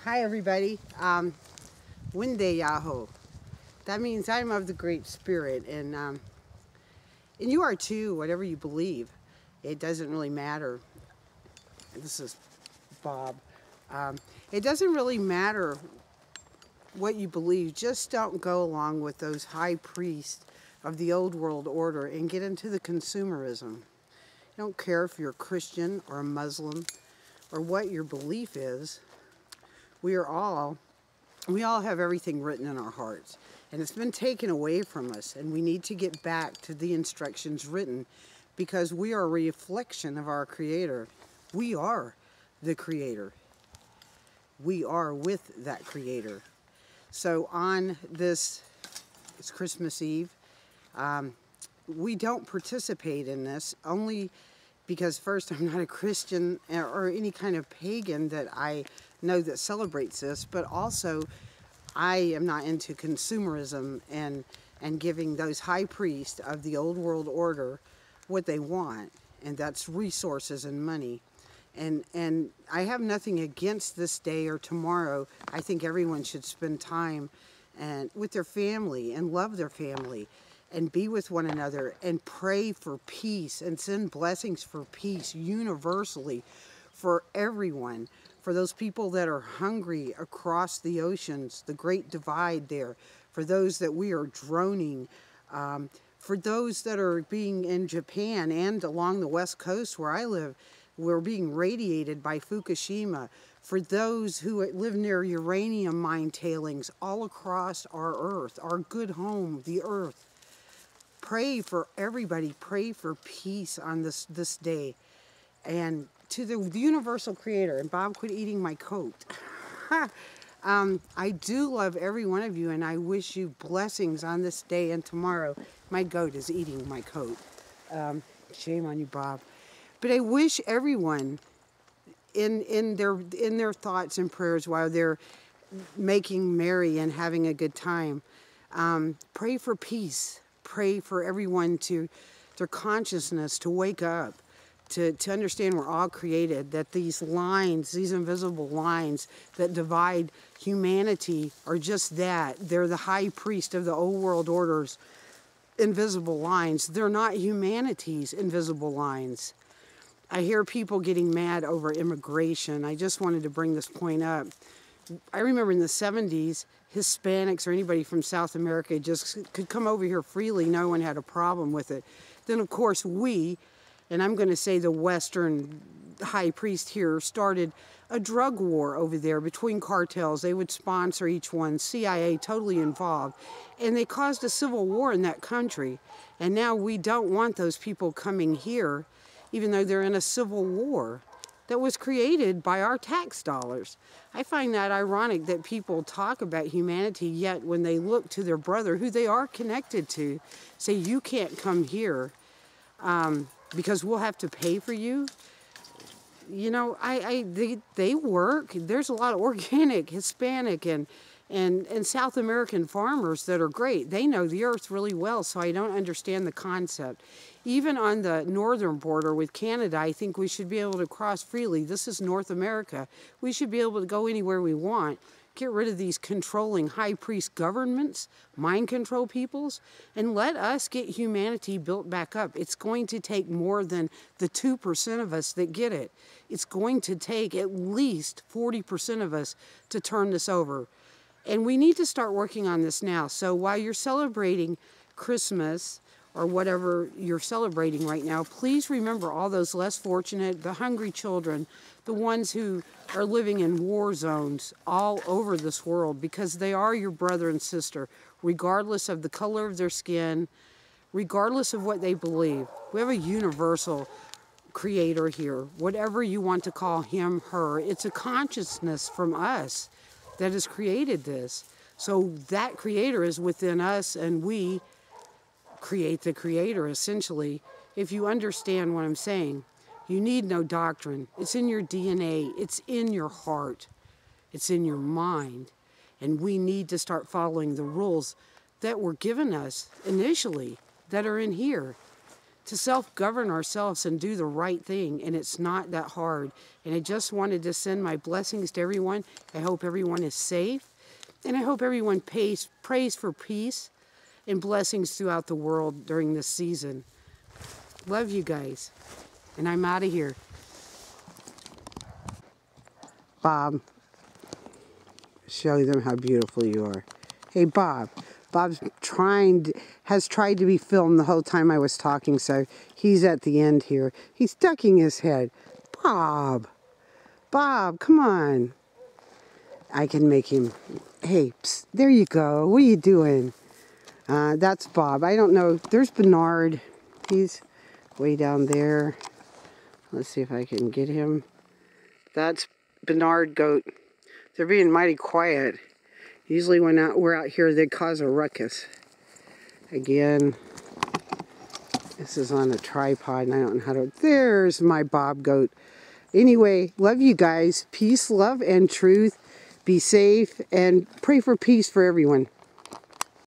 Hi everybody. Winde Yaho. That means I'm of the Great Spirit, and you are too. Whatever you believe, it doesn't really matter. This is Bob. It doesn't really matter what you believe. Just don't go along with those high priests of the old world order and get into the consumerism. I don't care if you're a Christian or a Muslim or what your belief is. We all have everything written in our hearts, and it's been taken away from us, and we need to get back to the instructions written, because we are a reflection of our Creator. We are the Creator. We are with that Creator. So on this, it's Christmas Eve, we don't participate in this only because, first, I'm not a Christian or any kind of pagan that I know that celebrates this, but also I am not into consumerism and giving those high priests of the old world order what they want, and that's resources and money. And I have nothing against this day or tomorrow. I think everyone should spend time with their family and love their family and be with one another and pray for peace and send blessings for peace universally for everyone. For those people that are hungry across the oceans, the Great Divide there, for those that we are droning, for those that are being in Japan and along the West Coast where I live, we're being radiated by Fukushima, for those who live near uranium mine tailings all across our earth, our good home, the earth. Pray for everybody. Pray for peace on this day. And to the universal Creator. And Bob, quit eating my coat. I do love every one of you, and I wish you blessings on this day and tomorrow. My goat is eating my coat. Shame on you, Bob. But I wish everyone in their thoughts and prayers while they're making merry and having a good time, pray for peace. Pray for everyone to their consciousness to wake up, to understand we're all created, that these lines, these invisible lines that divide humanity are just that. They're the high priest of the old world order's invisible lines. They're not humanity's invisible lines. I hear people getting mad over immigration. I just wanted to bring this point up. I remember in the 70s, Hispanics or anybody from South America just could come over here freely. No one had a problem with it. Then, of course, we, and I'm going to say the Western high priest here, started a drug war over there between cartels. They would sponsor each one, CIA totally involved. And they caused a civil war in that country. And now we don't want those people coming here, even though they're in a civil war that was created by our tax dollars. I find that ironic that people talk about humanity, yet when they look to their brother, who they are connected to, say, you can't come here because we'll have to pay for you. You know, they work. There's a lot of organic, Hispanic, and South American farmers that are great. They know the earth really well, so I don't understand the concept. Even on the northern border with Canada, I think we should be able to cross freely. This is North America. We should be able to go anywhere we want. Get rid of these controlling high priest governments, mind control peoples, and let us get humanity built back up. It's going to take more than the 2% of us that get it. It's going to take at least 40% of us to turn this over. And we need to start working on this now. So while you're celebrating Christmas or whatever you're celebrating right now, please remember all those less fortunate, the hungry children, the ones who are living in war zones all over this world, because they are your brother and sister, regardless of the color of their skin, regardless of what they believe. We have a universal Creator here, whatever you want to call him, her. It's a consciousness from us that has created this. So that Creator is within us, and we create the Creator, essentially. If you understand what I'm saying, you need no doctrine. It's in your DNA. It's in your heart. It's in your mind. And we need to start following the rules that were given us initially, that are in here. to self-govern ourselves and do the right thing, and it's not that hard. And I just wanted to send my blessings to everyone. I hope everyone is safe, and I hope everyone prays for peace and blessings throughout the world during this season. Love you guys, and I'm out of here. Bob, show them how beautiful you are. Hey, Bob. Bob's has tried to be filmed the whole time I was talking, so he's at the end here. He's ducking his head. Bob, come on. I can make him. Hey, psst, there you go. What are you doing? That's Bob. I don't know. There's Bernard. He's way down there. Let's see if I can get him. That's Bernard goat. They're being mighty quiet. Usually when we're out here, they cause a ruckus. Again, this is on a tripod, and I don't know how to... There's my Bob goat. Anyway, love you guys. Peace, love, and truth. Be safe, and pray for peace for everyone.